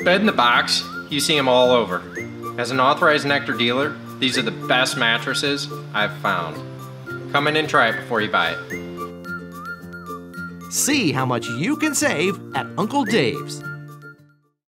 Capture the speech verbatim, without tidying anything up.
bed in the box, you see them all over. As an authorized Nectar dealer, these are the best mattresses I've found. Come in and try it before you buy it. See how much you can save at Uncle Dave's.